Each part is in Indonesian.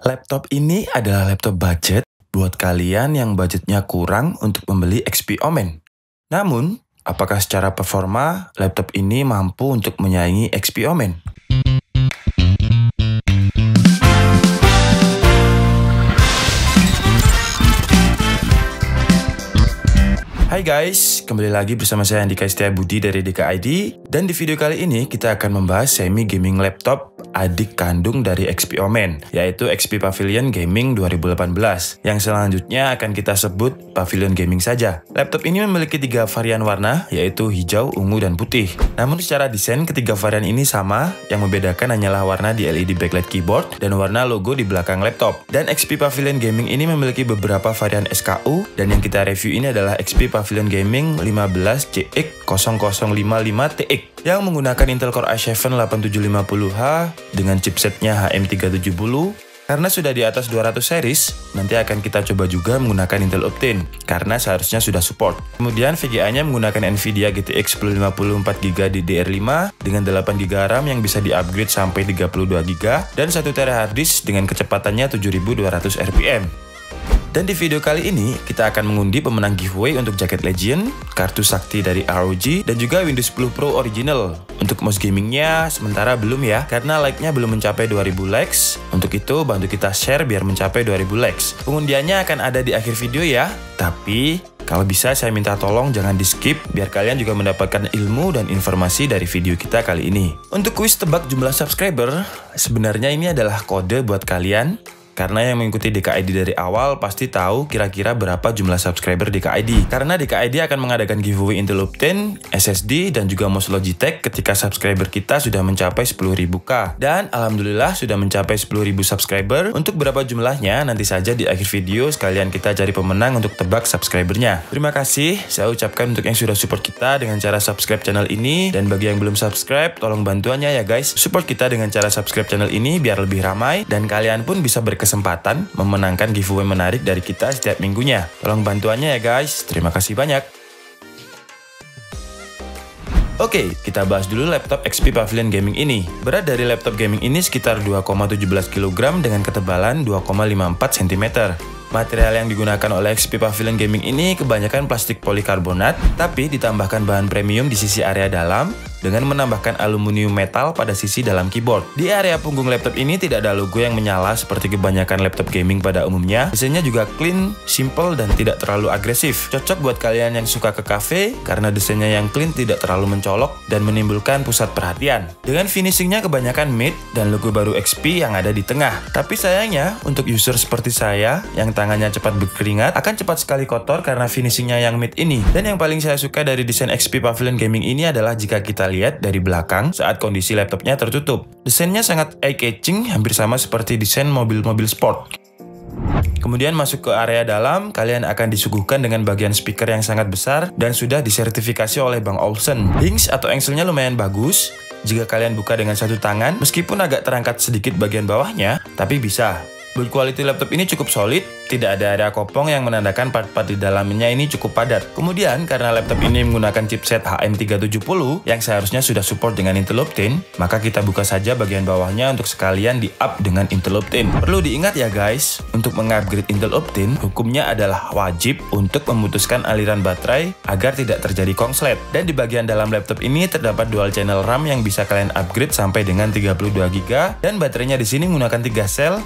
Laptop ini adalah laptop budget buat kalian yang budgetnya kurang untuk membeli XP Omen. Namun, apakah secara performa laptop ini mampu untuk menyaingi XP Omen? Hai guys, kembali lagi bersama saya Andika Setiabudi dari DKID. Dan di video kali ini kita akan membahas semi gaming laptop adik kandung dari XP Omen, yaitu XP Pavilion Gaming 2018. Yang selanjutnya akan kita sebut Pavilion Gaming saja. Laptop ini memiliki 3 varian warna, yaitu hijau, ungu, dan putih. Namun secara desain ketiga varian ini sama, yang membedakan hanyalah warna di LED backlight keyboard dan warna logo di belakang laptop. Dan XP Pavilion Gaming ini memiliki beberapa varian SKU, dan yang kita review ini adalah XP Pavilion Gaming 15CX0055TX yang menggunakan Intel Core i7 8750H dengan chipsetnya HM370. Karena sudah di atas 200 series, nanti akan kita coba juga menggunakan Intel Optane, karena seharusnya sudah support. Kemudian VGA-nya menggunakan Nvidia GTX 1050 4GB DDR5 dengan 8GB RAM yang bisa di-upgrade sampai 32GB dan 1TB hard disk dengan kecepatannya 7200 RPM. Dan di video kali ini, kita akan mengundi pemenang giveaway untuk jaket Legion, kartu sakti dari ROG, dan juga Windows 10 Pro Original. Untuk mouse gamingnya, sementara belum ya, karena like-nya belum mencapai 2000 likes. Untuk itu, bantu kita share biar mencapai 2000 likes. Pengundiannya akan ada di akhir video ya, tapi kalau bisa saya minta tolong jangan di-skip, biar kalian juga mendapatkan ilmu dan informasi dari video kita kali ini. Untuk kuis tebak jumlah subscriber, sebenarnya ini adalah kode buat kalian. Karena yang mengikuti DKID dari awal pasti tahu kira-kira berapa jumlah subscriber DKID. Karena DKID akan mengadakan giveaway Intel Optane, SSD, dan juga mouse Logitech ketika subscriber kita sudah mencapai 10.000K. Dan alhamdulillah sudah mencapai 10.000 subscriber. Untuk berapa jumlahnya nanti saja di akhir video sekalian kita cari pemenang untuk tebak subscribernya. Terima kasih saya ucapkan untuk yang sudah support kita dengan cara subscribe channel ini. Dan bagi yang belum subscribe, tolong bantuannya ya guys. Support kita dengan cara subscribe channel ini biar lebih ramai dan kalian pun bisa berkesempatan memenangkan giveaway menarik dari kita setiap minggunya. Tolong bantuannya ya guys, terima kasih banyak. Oke, kita bahas dulu laptop XP Pavilion Gaming ini. Berat dari laptop gaming ini sekitar 2,17 kg dengan ketebalan 2,54 cm. Material yang digunakan oleh XP Pavilion Gaming ini kebanyakan plastik polikarbonat, tapi ditambahkan bahan premium di sisi area dalam, dengan menambahkan aluminium metal pada sisi dalam keyboard. Di area punggung laptop ini tidak ada logo yang menyala seperti kebanyakan laptop gaming pada umumnya. Desainnya juga clean, simple, dan tidak terlalu agresif. Cocok buat kalian yang suka ke cafe, karena desainnya yang clean tidak terlalu mencolok dan menimbulkan pusat perhatian. Dengan finishingnya kebanyakan matte dan logo baru XP yang ada di tengah. Tapi sayangnya, untuk user seperti saya, yang tangannya cepat berkeringat, akan cepat sekali kotor karena finishingnya yang matte ini. Dan yang paling saya suka dari desain XP Pavilion Gaming ini adalah jika kita lihat dari belakang saat kondisi laptopnya tertutup. Desainnya sangat eye-catching, hampir sama seperti desain mobil-mobil sport. Kemudian masuk ke area dalam, kalian akan disuguhkan dengan bagian speaker yang sangat besar dan sudah disertifikasi oleh Bang Olufsen. Hinge atau engselnya lumayan bagus. Jika kalian buka dengan satu tangan, meskipun agak terangkat sedikit bagian bawahnya, tapi bisa. Build quality laptop ini cukup solid, tidak ada area kopong yang menandakan part-part di dalamnya ini cukup padat. Kemudian, karena laptop ini menggunakan chipset HM370 yang seharusnya sudah support dengan Intel Optane, maka kita buka saja bagian bawahnya untuk sekalian di-up dengan Intel Optane. Perlu diingat ya guys, untuk mengupgrade Intel Optane, hukumnya adalah wajib untuk memutuskan aliran baterai agar tidak terjadi korslet. Dan di bagian dalam laptop ini terdapat dual channel RAM yang bisa kalian upgrade sampai dengan 32GB, dan baterainya di sini menggunakan 3 sel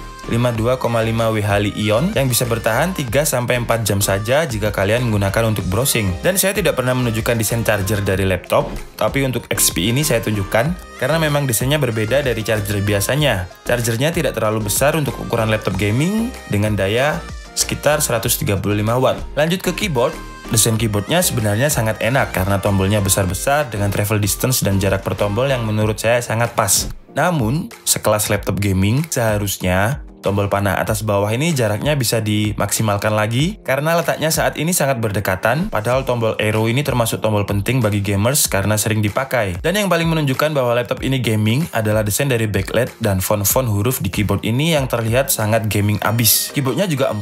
52,5 Wh Li-ion yang bisa bertahan 3-4 jam saja jika kalian menggunakan untuk browsing. Dan saya tidak pernah menunjukkan desain charger dari laptop, tapi untuk XP ini saya tunjukkan karena memang desainnya berbeda dari charger biasanya. Chargernya tidak terlalu besar untuk ukuran laptop gaming dengan daya sekitar 135 watt. Lanjut ke keyboard. Desain keyboardnya sebenarnya sangat enak karena tombolnya besar-besar dengan travel distance dan jarak per tombol yang menurut saya sangat pas. Namun, sekelas laptop gaming seharusnya tombol panah atas bawah ini jaraknya bisa dimaksimalkan lagi karena letaknya saat ini sangat berdekatan, padahal tombol arrow ini termasuk tombol penting bagi gamers karena sering dipakai. Dan yang paling menunjukkan bahwa laptop ini gaming adalah desain dari backlight dan font-font huruf di keyboard ini yang terlihat sangat gaming abis. Keyboardnya juga empuk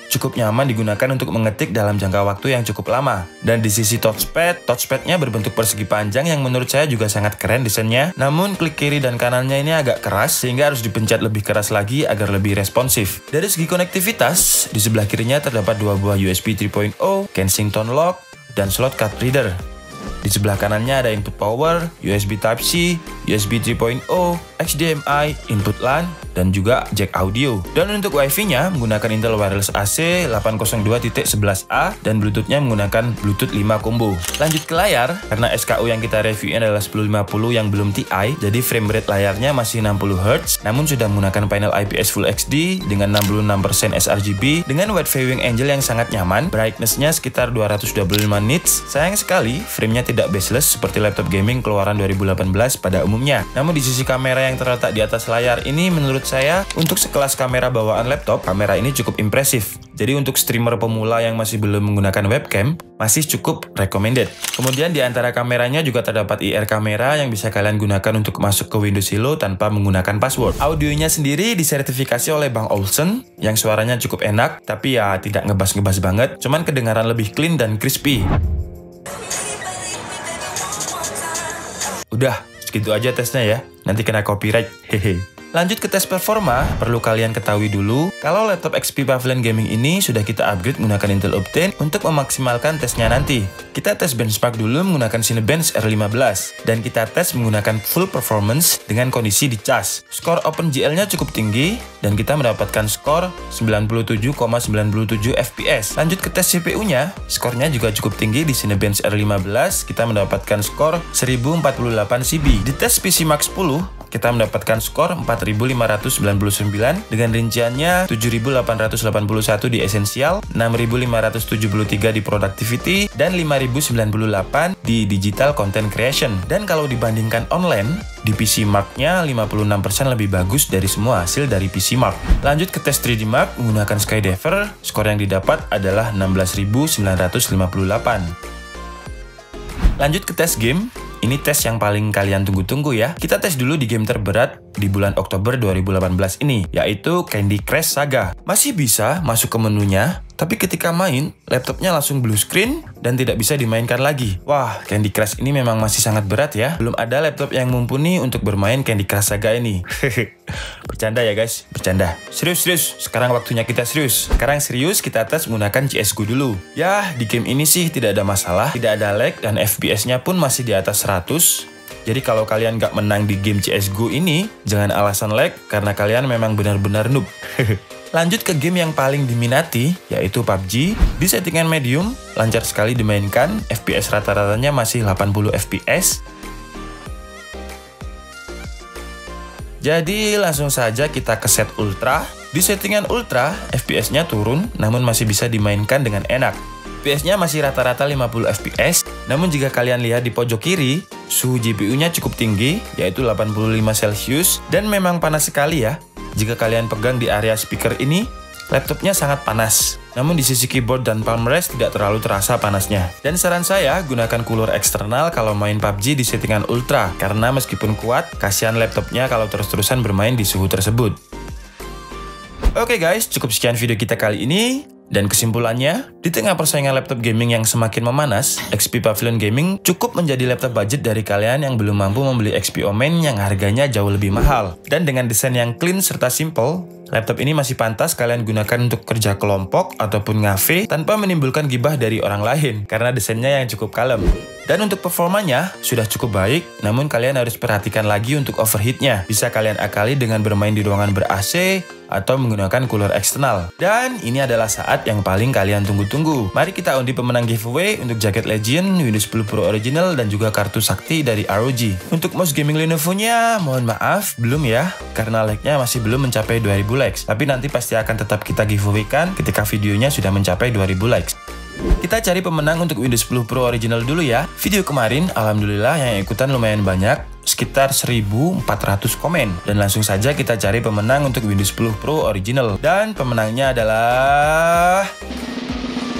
cukup nyaman digunakan untuk mengetik dalam jangka waktu yang cukup lama. Dan di sisi touchpadnya berbentuk persegi panjang yang menurut saya juga sangat keren desainnya. Namun klik kiri dan kanannya ini agak keras sehingga harus dipencet lebih keras lagi agar lebih responsif. Dari segi konektivitas, di sebelah kirinya terdapat dua buah USB 3.0, Kensington lock, dan slot card reader. Di sebelah kanannya ada input power, USB Type-C, USB 3.0, HDMI, input LAN, dan juga jack audio. Dan untuk Wi-Fi-nya menggunakan Intel Wireless AC 802.11a dan Bluetooth-nya menggunakan Bluetooth 5 combo. Lanjut ke layar, karena SKU yang kita reviewin adalah 1050 yang belum TI, jadi frame rate layarnya masih 60 Hz, namun sudah menggunakan panel IPS Full HD dengan 66% sRGB dengan white viewing angle yang sangat nyaman, brightness-nya sekitar 225 nits. Sayang sekali, frame-nya tidak bezel-less seperti laptop gaming keluaran 2018 pada umumnya. Namun di sisi kamera yang terletak di atas layar ini menurut saya untuk sekelas kamera bawaan laptop, kamera ini cukup impresif. Jadi untuk streamer pemula yang masih belum menggunakan webcam, masih cukup recommended. Kemudian di antara kameranya juga terdapat IR kamera yang bisa kalian gunakan untuk masuk ke Windows Hello tanpa menggunakan password. Audionya sendiri disertifikasi oleh Bang Olufsen yang suaranya cukup enak, tapi ya tidak ngebas-ngebas banget, cuman kedengaran lebih clean dan crispy. Udah, segitu aja tesnya ya. Nanti kena copyright. Hehe. Lanjut ke tes performa, perlu kalian ketahui dulu kalau laptop XP Pavilion Gaming ini sudah kita upgrade menggunakan Intel Optane untuk memaksimalkan tesnya nanti. Kita tes benchmark dulu menggunakan Cinebench R15 dan kita tes menggunakan full performance dengan kondisi dicas. Skor OpenGL-nya cukup tinggi dan kita mendapatkan skor 97,97 FPS. Lanjut ke tes CPU-nya, skornya juga cukup tinggi di Cinebench R15, kita mendapatkan skor 1048 CB. Di tes PC Mark 10, kita mendapatkan skor 4.599 dengan rinciannya 7.881 di Essential, 6.573 di Productivity, dan 5.098 di Digital Content Creation. Dan kalau dibandingkan online, di PC Mark-nya 56% lebih bagus dari semua hasil dari PC Mark. Lanjut ke tes 3D Mark menggunakan Skydiver, skor yang didapat adalah 16.958. Lanjut ke tes game. Ini tes yang paling kalian tunggu-tunggu ya. Kita tes dulu di game terberat di bulan Oktober 2018 ini, yaitu Candy Crush Saga. Masih bisa masuk ke menunya, tapi ketika main, laptopnya langsung blue screen dan tidak bisa dimainkan lagi. Wah, Candy Crush ini memang masih sangat berat ya. Belum ada laptop yang mumpuni untuk bermain Candy Crush Saga ini. Bercanda ya guys, bercanda. Serius. Sekarang waktunya kita serius. Sekarang serius kita tes menggunakan CSGO dulu. Ya, di game ini sih tidak ada masalah, tidak ada lag dan FPS-nya pun masih di atas 100. Jadi kalau kalian nggak menang di game CSGO ini, jangan alasan lag karena kalian memang benar-benar noob. Lanjut ke game yang paling diminati, yaitu PUBG. Di settingan medium, lancar sekali dimainkan, FPS rata-ratanya masih 80 FPS. Jadi langsung saja kita ke set ultra. Di settingan ultra, FPS-nya turun, namun masih bisa dimainkan dengan enak. FPS-nya masih rata-rata 50 FPS, namun jika kalian lihat di pojok kiri, suhu GPU-nya cukup tinggi, yaitu 85 Celcius, dan memang panas sekali ya. Jika kalian pegang di area speaker ini, laptopnya sangat panas. Namun di sisi keyboard dan palm rest tidak terlalu terasa panasnya. Dan saran saya, gunakan cooler eksternal kalau main PUBG di settingan ultra, karena meskipun kuat, kasihan laptopnya kalau terus-terusan bermain di suhu tersebut. Oke guys, cukup sekian video kita kali ini. Dan kesimpulannya, di tengah persaingan laptop gaming yang semakin memanas, XP Pavilion Gaming cukup menjadi laptop budget dari kalian yang belum mampu membeli XP Omen yang harganya jauh lebih mahal. Dan dengan desain yang clean serta simple, laptop ini masih pantas kalian gunakan untuk kerja kelompok ataupun ngafe tanpa menimbulkan gibah dari orang lain karena desainnya yang cukup kalem. Dan untuk performanya sudah cukup baik, namun kalian harus perhatikan lagi untuk overheatnya. Bisa kalian akali dengan bermain di ruangan ber-AC atau menggunakan cooler eksternal. Dan ini adalah saat yang paling kalian tunggu-tunggu. Mari kita undi pemenang giveaway untuk jaket Legend, Windows 10 Pro Original, dan juga kartu sakti dari ROG. Untuk mouse gaming Lenovo-nya, mohon maaf, belum ya, karena like-nya masih belum mencapai 2000 likes. Tapi nanti pasti akan tetap kita giveaway-kan ketika videonya sudah mencapai 2000 likes. Kita cari pemenang untuk Windows 10 Pro Original dulu ya. Video kemarin, alhamdulillah yang ikutan lumayan banyak, sekitar 1400 komen. Dan langsung saja kita cari pemenang untuk Windows 10 Pro Original. Dan pemenangnya adalah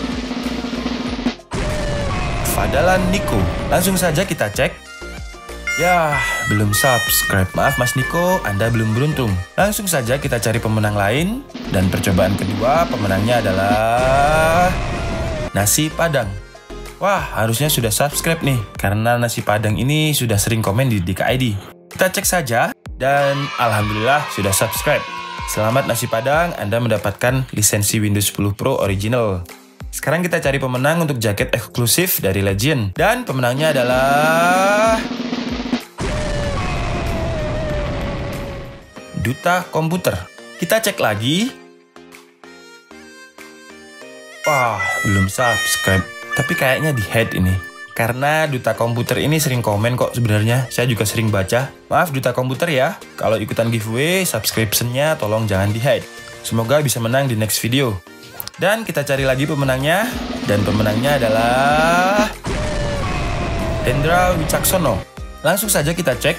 Fadalan Niko. Langsung saja kita cek. Yah, belum subscribe. Maaf Mas Niko, Anda belum beruntung. Langsung saja kita cari pemenang lain. Dan percobaan kedua, pemenangnya adalah Nasi Padang. Wah, harusnya sudah subscribe nih, karena Nasi Padang ini sudah sering komen di DKID. Kita cek saja, dan alhamdulillah sudah subscribe. Selamat Nasi Padang, Anda mendapatkan lisensi Windows 10 Pro Original. Sekarang kita cari pemenang untuk jaket eksklusif dari Legend. Dan pemenangnya adalah Duta Komputer. Kita cek lagi. Wah, belum subscribe. Tapi kayaknya di hide ini. Karena Duta Komputer ini sering komen kok sebenarnya. Saya juga sering baca. Maaf Duta Komputer ya. Kalau ikutan giveaway, subscription-nya tolong jangan di hide. Semoga bisa menang di next video. Dan kita cari lagi pemenangnya. Dan pemenangnya adalah Hendra Wicaksono. Langsung saja kita cek.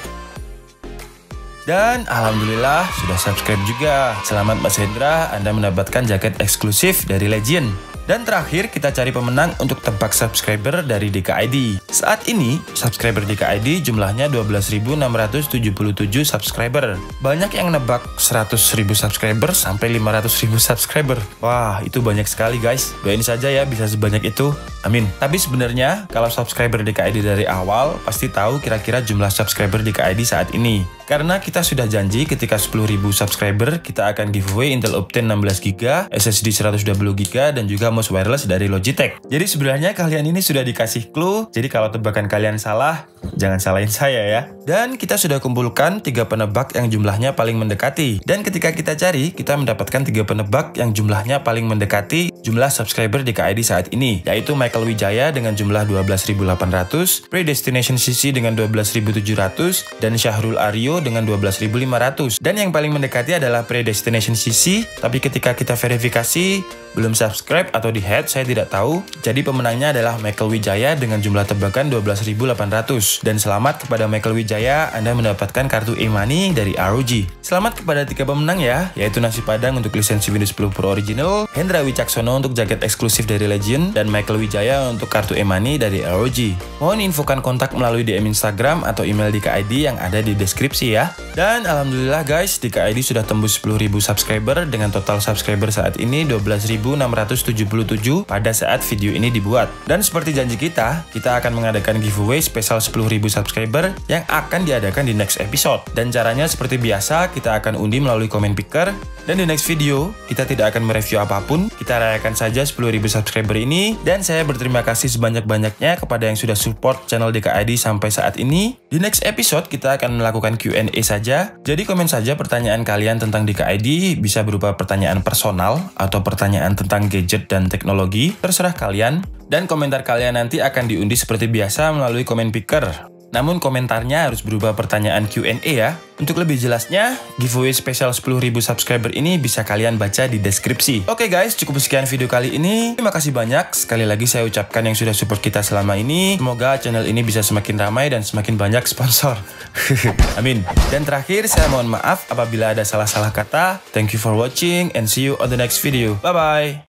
Dan alhamdulillah sudah subscribe juga. Selamat Mas Hendra, Anda mendapatkan jaket eksklusif dari Legend. Dan terakhir kita cari pemenang untuk tebak subscriber dari DKID. Saat ini subscriber DKID jumlahnya 12.677 subscriber. Banyak yang nebak 100.000 subscriber sampai 500.000 subscriber. Wah, itu banyak sekali guys. Doain saja ya bisa sebanyak itu. Amin. Tapi sebenarnya kalau subscriber DKID dari awal pasti tahu kira-kira jumlah subscriber DKID saat ini. Karena kita sudah janji ketika 10.000 subscriber kita akan giveaway Intel Optane 16GB, SSD 120GB dan juga mouse wireless dari Logitech. Jadi sebenarnya kalian ini sudah dikasih clue. Jadi kalau tebakan kalian salah, jangan salahin saya ya. Dan kita sudah kumpulkan 3 penebak yang jumlahnya paling mendekati. Dan ketika kita cari, kita mendapatkan 3 penebak yang jumlahnya paling mendekati jumlah subscriber DKID saat ini, yaitu Michael Wijaya dengan jumlah 12.800, Predestination CC dengan 12.700, dan Syahrul Aryo dengan 12.500. Dan yang paling mendekati adalah Predestination CC, tapi ketika kita verifikasi belum subscribe atau di head, saya tidak tahu. Jadi pemenangnya adalah Michael Wijaya dengan jumlah tebakan 12.800. Dan selamat kepada Michael Wijaya, Anda mendapatkan kartu e-money dari ROG. Selamat kepada 3 pemenang ya, yaitu Nasi Padang untuk lisensi Windows 10 Pro Original, Hendra Wicaksono untuk jaket eksklusif dari Legend, dan Michael Wijaya untuk kartu e-money dari ROG. Mohon infokan kontak melalui DM Instagram atau email DKID yang ada di deskripsi ya. Dan alhamdulillah guys, DKID sudah tembus 10.000 subscriber dengan total subscriber saat ini 12.677 pada saat video ini dibuat. Dan seperti janji kita akan mengadakan giveaway spesial 10.000 subscriber yang akan diadakan di next episode. Dan caranya seperti biasa, kita akan undi melalui comment picker. Dan di next video, kita tidak akan mereview apapun, kita rayakan saja 10.000 subscriber ini. Dan saya berterima kasih sebanyak-banyaknya kepada yang sudah support channel DKID sampai saat ini. Di next episode, kita akan melakukan Q&A saja. Jadi komen saja pertanyaan kalian tentang DKID, bisa berupa pertanyaan personal atau pertanyaan tentang gadget dan teknologi, terserah kalian. Dan komentar kalian nanti akan diundi seperti biasa melalui comment picker. Namun komentarnya harus berupa pertanyaan Q&A ya. Untuk lebih jelasnya, giveaway spesial 10.000 subscriber ini bisa kalian baca di deskripsi. Oke guys, cukup sekian video kali ini. Terima kasih banyak. Sekali lagi saya ucapkan yang sudah support kita selama ini. Semoga channel ini bisa semakin ramai dan semakin banyak sponsor. Amin. Dan terakhir, saya mohon maaf apabila ada salah-salah kata. Thank you for watching and see you on the next video. Bye-bye.